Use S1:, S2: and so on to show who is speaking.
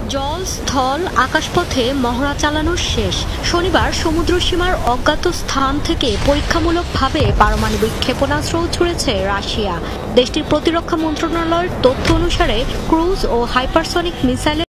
S1: জল, স্থল, আকাশপথে মহড়া চালানো শেষ। শনিবার সমুদ্র সীমার অজ্ঞাত স্থান থেকে পরীক্ষামূলকভাবে পারমাণবিক ক্ষেপণাস্ত্র ছুড়েছে রাশিয়া। দেশটির প্রতিরক্ষা মন্ত্রণালয়ের তথ্য অনুসারে ক্রুজ ও হাইপারসনিক মিসাইলের